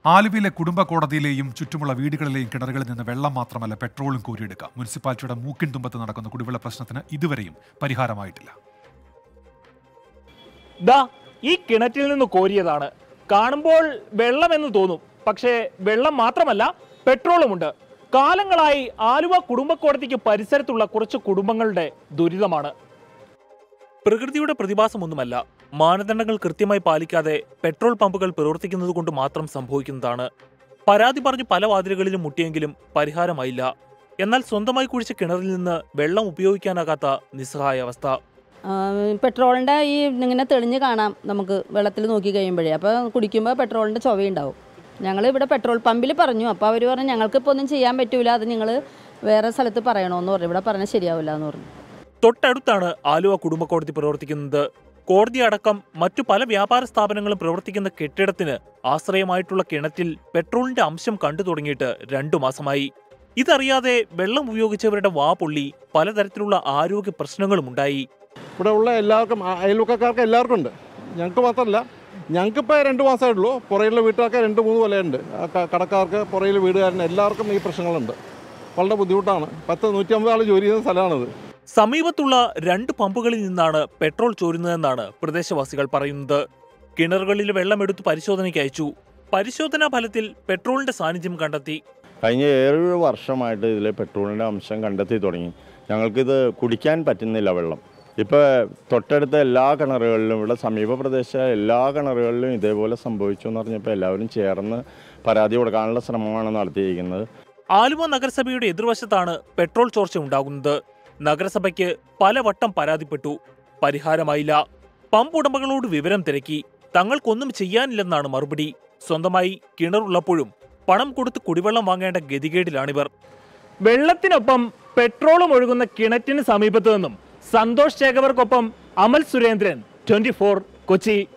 ആലുവയിലെ കുടുംബ കോടതിയിലെയും ചുറ്റുമുള്ള വീടുകളിലെയും കിണറുകളിൽ നിന്ന് വെള്ളം മാത്രമല്ല പെട്രോളും കോരിയെടുക്കാം. മുനിസിപ്പാലിറ്റിയുടെ മൂക്കിൻ തുമ്പത്ത് നടക്കുന്ന കുടിവെള്ള പ്രശ്നത്തിന് ഇതുവരെയും പരിഹാരമായിട്ടില്ല. ഈ കിണറ്റിൽ നിന്ന് കോരിയതാണ്. കാണുമ്പോൾ വെള്ളമെന്ന് തോന്നും, പക്ഷേ വെള്ളം മാത്രമല്ല പെട്രോളുമുണ്ട്. കാലങ്ങളായി ആലുവ കുടുംബ കോടതിക്ക് പരിസരത്തുള്ള കുറച്ച് കുടുംബങ്ങളുടെ ദുരിതമാണ്. പ്രകൃതിയുടെ പ്രതിഭാസമൊന്നുമല്ല, മാനദണ്ഡങ്ങൾ കൃത്യമായി പാലിക്കാതെ പെട്രോൾ പമ്പുകൾ പ്രവർത്തിക്കുന്നത് കൊണ്ട് മാത്രം സംഭവിക്കുന്നതാണ്. പരാതി പറഞ്ഞ് പല വാതിലുകളിലും മുട്ടിയെങ്കിലും പരിഹാരമായില്ല. എന്നാൽ സ്വന്തമായി കുഴിച്ച കിണറിൽ നിന്ന് വെള്ളം ഉപയോഗിക്കാനാകാത്ത നിസ്സഹായ അവസ്ഥ. പെട്രോളിൻ്റെ ഇങ്ങനെ തെളിഞ്ഞ് കാണാം നമുക്ക് വെള്ളത്തിൽ നോക്കി കഴിയുമ്പോഴേ. അപ്പോൾ കുടിക്കുമ്പോൾ പെട്രോളിൻ്റെ ചുവയുണ്ടാവും. ഞങ്ങൾ ഇവിടെ പെട്രോൾ പമ്പിൽ പറഞ്ഞു. അപ്പോൾ അവർ പറഞ്ഞു ഞങ്ങൾക്കിപ്പോൾ ഒന്നും ചെയ്യാൻ പറ്റൂല, അത് നിങ്ങൾ വേറെ സ്ഥലത്ത് പറയണമെന്ന് പറഞ്ഞു. ഇവിടെ പറഞ്ഞാൽ ശരിയാവില്ല എന്ന് പറഞ്ഞു. തൊട്ടടുത്താണ് ആലുവ കുടുംബ കോടതി പ്രവർത്തിക്കുന്നത്. കോടതി അടക്കം മറ്റു പല വ്യാപാര സ്ഥാപനങ്ങളും പ്രവർത്തിക്കുന്ന കെട്ടിടത്തിന് ആശ്രയമായിട്ടുള്ള കിണറ്റിൽ പെട്രോളിന്റെ അംശം കണ്ടു തുടങ്ങിയിട്ട് 2 മാസമായി. ഇതറിയാതെ വെള്ളം ഉപയോഗിച്ചവരുടെ വാ പൊള്ളി പലതരത്തിലുള്ള ആരോഗ്യ പ്രശ്നങ്ങളും ഉണ്ടായി. ഇവിടെ ഉള്ള എല്ലാവർക്കും, അയൽവക്കക്കാർക്ക് എല്ലാവർക്കും ഉണ്ട്. ഞങ്ങൾക്ക് മാത്രമല്ല, ഞങ്ങൾക്കിപ്പോൾ 2 മാസമേ ഉള്ളൂ. പുറയിലുള്ള വീട്ടുകാർക്ക് 2-3 കൊല്ലമുണ്ട്. കടക്കാർക്ക്, പുറയിലെ വീടുകാരന് എല്ലാവർക്കും ഈ പ്രശ്നങ്ങളുണ്ട്. വളരെ ബുദ്ധിമുട്ടാണ്. 150 ആൾ ജോലി ചെയ്യുന്ന സ്ഥലമാണിത്. സമീപത്തുള്ള 2 പമ്പുകളിൽ നിന്നാണ് പെട്രോൾ ചോരുന്നതെന്നാണ് പ്രദേശവാസികൾ പറയുന്നത്. കിണറുകളിൽ വെള്ളമെടുത്ത് പരിശോധനയ്ക്ക് അയച്ചു. പരിശോധനാ ഫലത്തിൽ പെട്രോളിന്റെ സാന്നിധ്യം കണ്ടെത്തി. കഴിഞ്ഞ 7 വർഷമായിട്ട് ഇതിലെ പെട്രോളിന്റെ അംശം കണ്ടെത്തി തുടങ്ങി. ഞങ്ങൾക്കിത് കുടിക്കാൻ പറ്റുന്നില്ല വെള്ളം. ഇപ്പോൾ തൊട്ടടുത്ത എല്ലാ കിണറുകളിലും, ഇവിടെ സമീപ പ്രദേശ എല്ലാ കിണറുകളിലും ഇതേപോലെ സംഭവിച്ചു എന്ന് പറഞ്ഞപ്പോൾ എല്ലാവരും ചേർന്ന് പരാതി കൊടുക്കാനുള്ള ശ്രമമാണ് നടത്തിയിരിക്കുന്നത്. ആലുവ നഗരസഭയുടെ എതിർവശത്താണ് പെട്രോൾ ചോർച്ച ഉണ്ടാകുന്നത്. നഗരസഭയ്ക്ക് പലവട്ടം പരാതിപ്പെട്ടു, പരിഹാരമായില്ല. പമ്പ് ഉടമകളോട് വിവരം തിരക്കി, തങ്ങൾക്കൊന്നും ചെയ്യാനില്ലെന്നാണ് മറുപടി. സ്വന്തമായി കിണറുള്ളപ്പോഴും പണം കൊടുത്ത് കുടിവെള്ളം വാങ്ങേണ്ട ഗതികേടിലാണിവർ. വെള്ളത്തിനൊപ്പം പെട്രോളും ഒഴുകുന്ന കിണറ്റിന് സമീപത്തു നിന്നും സന്തോഷ് ചേകവർക്കൊപ്പം അമൽ സുരേന്ദ്രൻ, 24 കൊച്ചി.